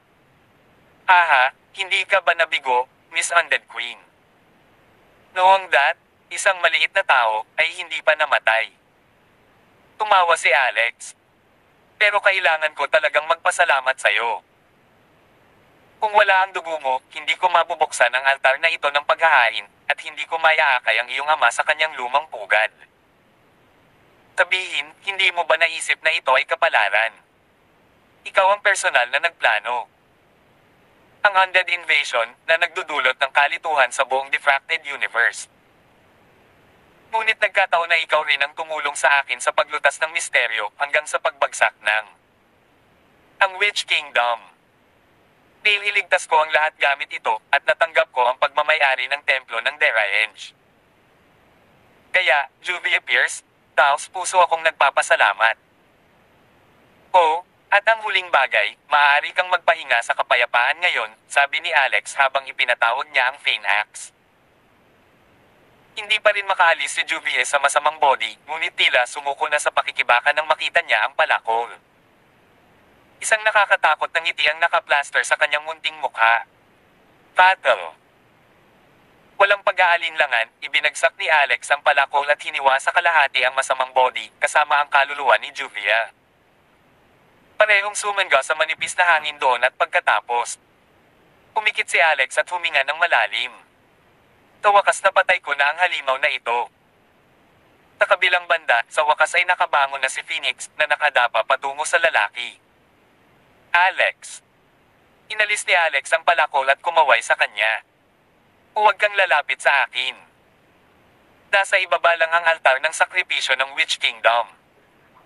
Hindi ka ba nabigo, Miss Undead Queen? Noong that, isang maliit na tao ay hindi pa namatay. Tumawa si Alex. Pero kailangan ko talagang magpasalamat sa'yo. Kung wala ang dugo mo, hindi ko mabubuksan ang altar na ito ng paghahain, at hindi ko maiaakay ang iyong ama sa kanyang lumang pugad. Sabihin, hindi mo ba naisip na ito ay kapalaran? Ikaw ang personal na nagplano. Ang undead invasion na nagdudulot ng kalituhan sa buong diffracted universe. Ngunit nagkataon na ikaw rin ang tumulong sa akin sa paglutas ng misteryo hanggang sa pagbagsak ng ang Witch Kingdom. Nililigtas ko ang lahat gamit ito at natanggap ko ang pagmamayari ng templo ng Deraenj. Kaya, Juvia Pierce, taos puso akong nagpapasalamat. At ang huling bagay, maaari kang magpahinga sa kapayapaan ngayon, sabi ni Alex habang ipinatawag niya ang Fein Axe. Hindi pa rin makaalis si Juvia sa masamang body, ngunit tila sumuko na sa pakikibaka nang makita niya ang palakol. Isang nakakatakot na ngiti ang nakaplaster sa kanyang munting mukha. Fatal. Walang pag-aalinlangan, ibinagsak ni Alex ang palakol at hiniwa sa kalahati ang masamang body, kasama ang kaluluwa ni Juvia. Parehong sumangga sa manipis na hangin doon at pagkatapos, pumikit si Alex at huminga ng malalim. Sa wakas napatay ko na ang halimaw na ito. Sa kabilang banda, sa wakas ay nakabangon na si Phoenix na nakadapa patungo sa lalaki. Alex. Inalis ni Alex ang palakol at kumaway sa kanya. Huwag kang lalapit sa akin. Nasa ibaba lang ang altar ng sakripisyo ng Witch Kingdom.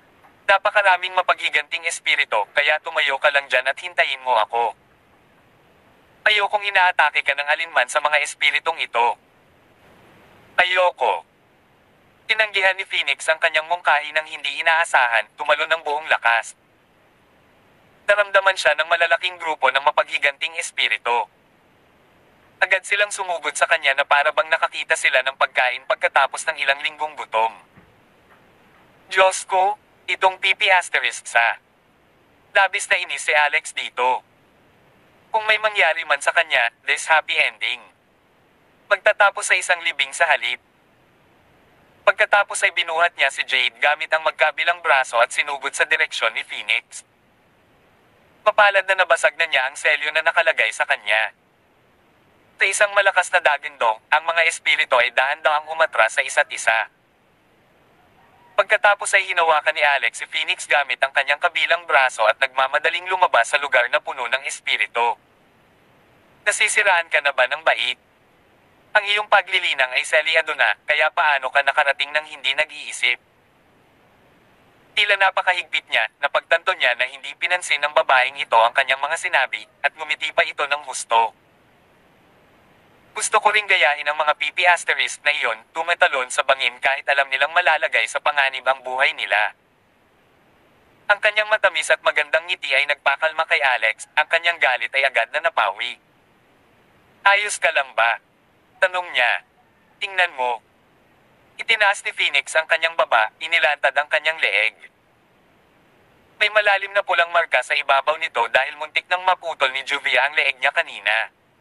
Napakaraming mapaghiganting espiritu, kaya tumayo ka lang dyan at hintayin mo ako. Ayokong inaatake ka ng alinman sa mga espiritong ito. Ayoko. Tinanggihan ni Phoenix ang kanyang mungkahi ng hindi inaasahan, tumalon ng buong lakas. Naramdaman siya ng malalaking grupo ng mapaghiganting espiritu. Agad silang sumugod sa kanya na para bang nakakita sila ng pagkain pagkatapos ng ilang linggong gutom. Diyos ko, itong PP asterisk sa. Labis na inis si Alex dito. Kung may mangyari man sa kanya, this happy ending. Magtatapos sa isang libing sa halip. Pagkatapos ay binuhat niya si Jade gamit ang magkabilang braso at sinugod sa direksyon ni Phoenix. Mapalad na nabasag na niya ang selyo na nakalagay sa kanya. Sa isang malakas na dagindong, ang mga espiritu ay dahan-dahang umatras sa isa't isa. Pagkatapos ay hinawakan ni Alex si Phoenix gamit ang kanyang kabilang braso at nagmamadaling lumabas sa lugar na puno ng espiritu. Nasisiraan ka na ba ng bait? Ang iyong paglilinang ay selyado na, kaya paano ka nakarating ng hindi nag-iisip? Tila napakahigpit niya, napagtanto niya na hindi pinansin ng babaeng ito ang kanyang mga sinabi, at ngumiti pa ito ng husto. Gusto ko ring gayahin ang mga PP asterisk na iyon, tumatalon sa bangin kahit alam nilang malalagay sa panganib ang buhay nila. Ang kanyang matamis at magandang ngiti ay nagpakalma kay Alex, ang kanyang galit ay agad na napawi. Ayos ka lang ba? Tanong niya. Tingnan mo. Itinaas ni Phoenix ang kanyang baba, inilantad ang kanyang leeg. May malalim na pulang marka sa ibabaw nito dahil muntik nang maputol ni Juvia ang leeg niya kanina.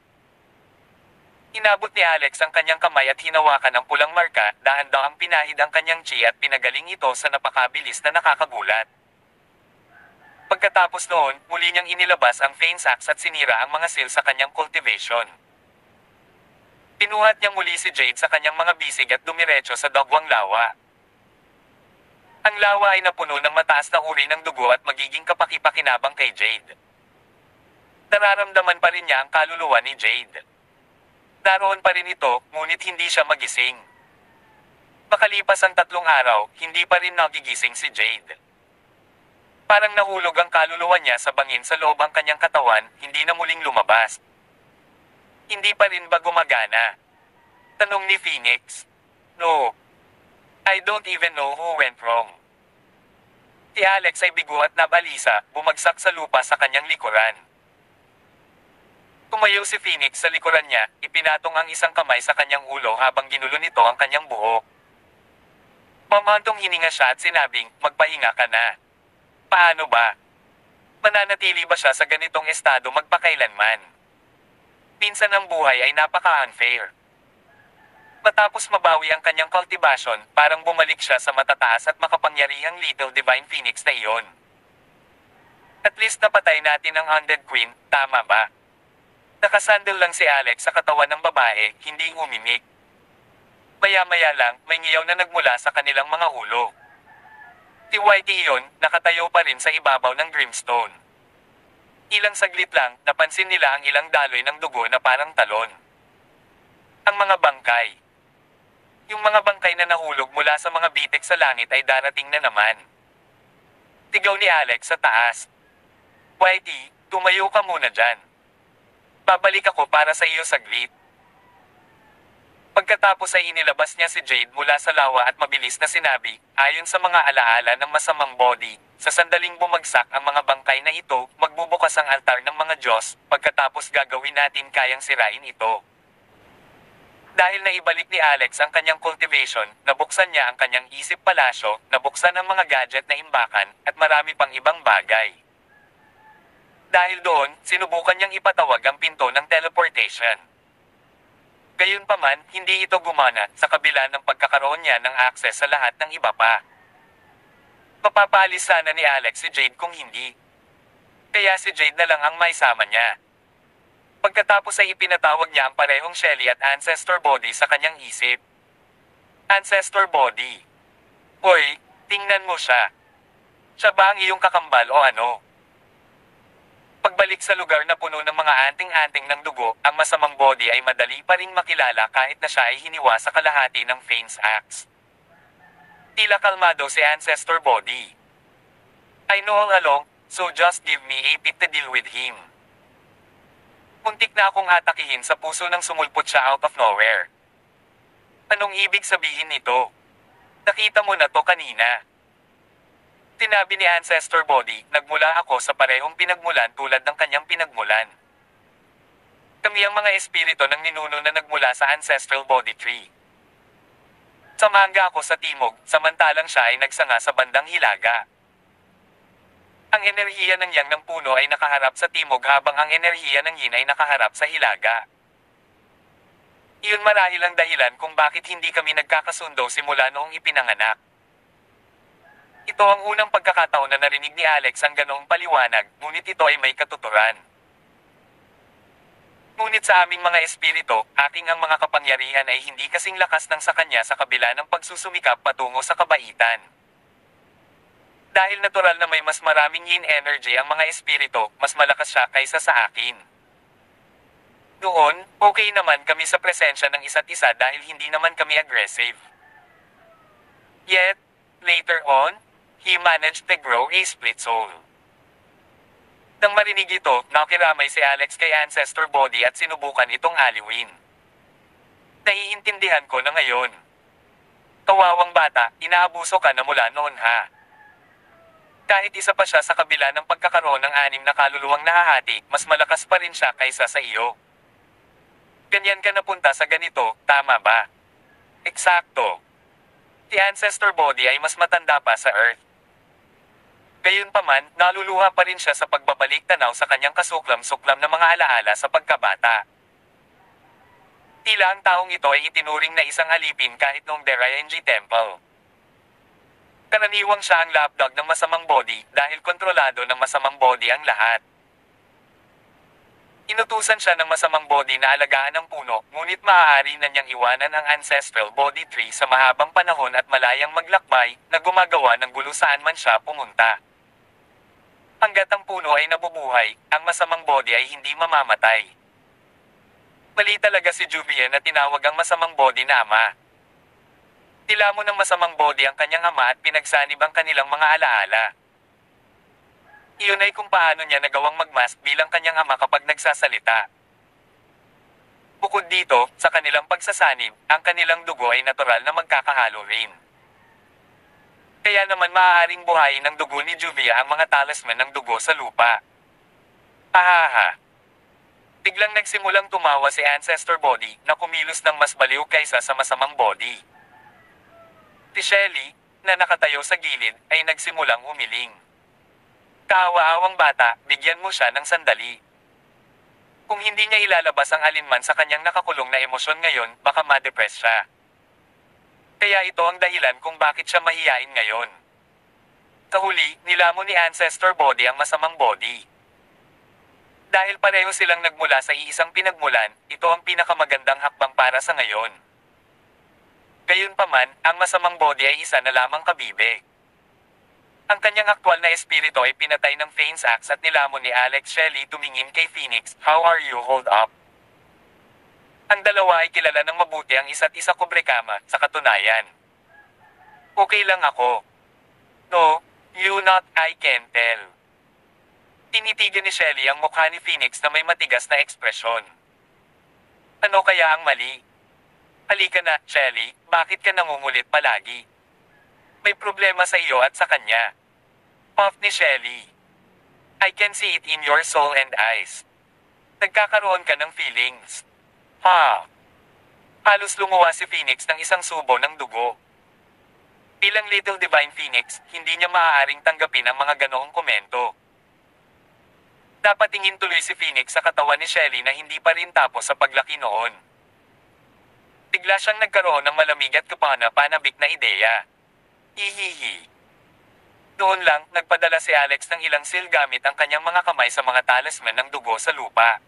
Inabot ni Alex ang kanyang kamay at hinawakan ang pulang marka, dahan-dahang pinahid ang kanyang chi at pinagaling ito sa napakabilis na nakakagulat. Pagkatapos noon, muli niyang inilabas ang Fane's Axe at sinira ang mga seal sa kanyang cultivation. Pinuhat niyang muli si Jade sa kanyang mga bisig at dumiretso sa dagwang lawa. Ang lawa ay napuno ng mataas na uri ng dugo at magiging kapaki-pakinabang kay Jade. Nararamdaman pa rin niya ang kaluluwa ni Jade. Naroon pa rin ito, ngunit hindi siya magising. Makalipas ang 3 araw, hindi pa rin nagigising si Jade. Parang nahulog ang kaluluwa niya sa bangin sa loob ang kanyang katawan, hindi na muling lumabas. Hindi pa rin ba gumagana? Tanong ni Phoenix. No. I don't even know who went wrong. Si Alex ay bigo at nabalisa, bumagsak sa lupa sa kanyang likuran. Tumayo si Phoenix sa likuran niya, ipinatong ang isang kamay sa kanyang ulo habang ginulo nito ang kanyang buhok. Mamantong hininga siya at sinabing, magpahinga ka na. Paano ba? Mananatili ba siya sa ganitong estado magpakailanman? Minsan ang buhay ay napaka-unfair. Matapos mabawi ang kanyang cultivation, parang bumalik siya sa matataas at makapangyarihang Little Divine Phoenix na iyon. At least napatay natin ang Undead Queen, tama ba? Nakasandal lang si Alex sa katawan ng babae, hindi umimik. Maya-maya lang, may ngiyaw na nagmula sa kanilang mga ulo. Si Whitey iyon, nakatayo pa rin sa ibabaw ng Grimstone. Ilang saglit lang, napansin nila ang ilang daloy ng dugo na parang talon. Ang mga bangkay. Yung mga bangkay na nahulog mula sa mga bitik sa langit ay darating na naman. Tigaw ni Alex sa taas. Whitey, tumayo ka muna dyan. Babalik ako para sa iyo saglit. Pagkatapos ay inilabas niya si Jade mula sa lawa at mabilis na sinabi, ayon sa mga alaala ng masamang body, sa sandaling bumagsak ang mga bangkay na ito, magbubukas ang altar ng mga Diyos, pagkatapos gagawin natin kayang sirain ito. Dahil naibalik ni Alex ang kanyang cultivation, nabuksan niya ang kanyang isip palasyo, nabuksan ang mga gadget na imbakan, at marami pang ibang bagay. Dahil doon, sinubukan niyang ipatawag ang pinto ng teleportation. Gayunpaman, hindi ito gumana, sa kabila ng pagkakaroon niya ng access sa lahat ng iba pa. Mapapalis sana ni Alex si Jade kung hindi. Kaya si Jade na lang ang maisama niya. Pagkatapos ay ipinatawag niya ang parehong Shelly at Ancestor Body sa kanyang isip. Ancestor Body. Hoy, tingnan mo siya. Siya ba ang iyong kakambal o ano? Pagbalik sa lugar na puno ng mga anting-anting ng dugo, ang masamang body ay madali pa ring makilala kahit na siya ay hiniwa sa kalahati ng Fane's Axe. Tila kalmado si Ancestor Body. I know all along, so just give me a bit to deal with him. Muntik na akong atakihin sa puso nang sumulpot siya out of nowhere. Anong ibig sabihin nito? Nakita mo na to kanina. Tinabi ni Ancestor Body, nagmula ako sa parehong pinagmulan tulad ng kanyang pinagmulan. Kami ang mga espiritu ng ninuno na nagmula sa Ancestral Body Tree. Samanga ako sa timog, samantalang siya ay nagsanga sa bandang hilaga. Ang enerhiya ng yang ng puno ay nakaharap sa timog habang ang enerhiya ng yin ay nakaharap sa hilaga. Iyon marahil ang dahilan kung bakit hindi kami nagkakasundo simula noong ipinanganak. Ito ang unang pagkakataon na narinig ni Alex ang ganoong paliwanag, ngunit ito ay may katuturan. Ngunit sa aming mga espiritu, aking ang mga kapangyarihan ay hindi kasing lakas ng sa kanya sa kabila ng pagsusumikap patungo sa kabaitan. Dahil natural na may mas maraming yin energy ang mga espiritu, mas malakas siya kaysa sa akin. Noon, okay naman kami sa presensya ng isa't isa dahil hindi naman kami aggressive. Yet, later on, he managed to grow a split soul. Nang marinig ito, nakiramay si Alex kay Ancestor Body at sinubukan itong aliwin. Naiintindihan ko na ngayon. Kawawang bata, inaabuso ka na mula noon ha. Kahit isa pa siya sa kabila ng pagkakaroon ng 6 na kaluluwang nahahati, mas malakas pa rin siya kaysa sa iyo. Ganyan ka napunta sa ganito, tama ba? Eksakto. Si Ancestor Body ay mas matanda pa sa Earth. Gayunpaman, naluluha pa rin siya sa pagbabalik tanaw sa kanyang kasuklam-suklam na mga alaala sa pagkabata. Tila ang taong ito ay itinuring na isang alipin kahit noong Derayenji Temple. Karaniwang siya ang lapdog ng masamang body dahil kontrolado ng masamang body ang lahat. Inutusan siya ng masamang body na alagaan ang puno, ngunit maaari na niyang iwanan ang Ancestral Body Tree sa mahabang panahon at malayang maglakbay na gumagawa ng gulo saan man siya pumunta. Hanggat ang puno ay nabubuhay, ang masamang body ay hindi mamamatay. Mali talaga si Juvian na tinawag ang masamang body na ama. Nilamo ng masamang body ang kanyang ama at pinagsanib ang kanilang mga alaala. Iyon ay kung paano niya nagawang magmask bilang kanyang ama kapag nagsasalita. Bukod dito, sa kanilang pagsasanib, ang kanilang dugo ay natural na magkakahalo rin. Kaya naman maaaring buhayin ng dugo ni Juvia ang mga talisman ng dugo sa lupa. Ahaha. Biglang nagsimulang tumawa si Ancestor Body na kumilos ng mas baliw kaysa sa masamang body. Si Shelly, na nakatayo sa gilid, ay nagsimulang umiling. Kaawa-awang bata, bigyan mo siya ng sandali. Kung hindi niya ilalabas ang alinman sa kanyang nakakulong na emosyon ngayon, baka ma-depress siya. Kaya ito ang dahilan kung bakit siya mahiyain ngayon. Kahuli, nilamon ni Ancestor Body ang masamang body. Dahil pareho silang nagmula sa iisang pinagmulan, ito ang pinakamagandang hakbang para sa ngayon. Gayunpaman, ang masamang body ay isa na lamang kabibe. Ang kanyang aktwal na espiritu ay pinatay ng Fane's Axe at nilamon ni Alex Shelley tumingin kay Phoenix, "How are you? Hold up." Ang dalawa ay kilala ng mabuti ang isa't isa kubrekama, sa katunayan. Okay lang ako. No, you not, I can tell. Tinitigan ni Shelly ang mukha ni Phoenix na may matigas na ekspresyon. Ano kaya ang mali? Halika na, Shelly, bakit ka nangungulit palagi? May problema sa iyo at sa kanya. Puff ni Shelly. I can see it in your soul and eyes. Nagkakaroon ka ng feelings. Ha? Halos lumuwa si Phoenix ng isang subo ng dugo. Bilang Little Divine Phoenix, hindi niya maaaring tanggapin ang mga ganoong komento. Napatingin tuloy si Phoenix sa katawan ni Shelly na hindi pa rin tapos sa paglaki noon. Bigla siyang nagkaroon ng malamig at panabik na ideya. Hihihi. Noon lang, nagpadala si Alex ng ilang seal gamit ang kanyang mga kamay sa mga talisman ng dugo sa lupa.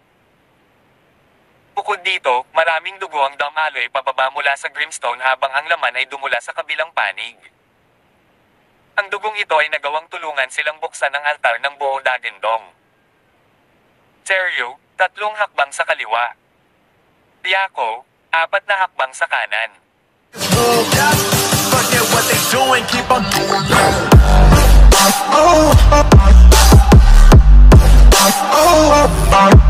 Bukod dito, maraming dugo ang damaloy pababa mula sa Grimstone habang ang laman ay dumula sa kabilang panig. Ang dugong ito ay nagawang tulungan silang buksan ang altar ng buo Dagendong. Seryo, 3 hakbang sa kaliwa. Diako, 4 na hakbang sa kanan. Forget what they doing, keep on doing. oh, oh, oh, oh, oh.